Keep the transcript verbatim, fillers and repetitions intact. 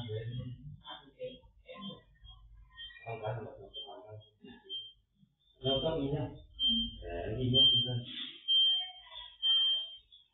Không phải là một một cái đâu cấp nhé để đi vô kinh doanh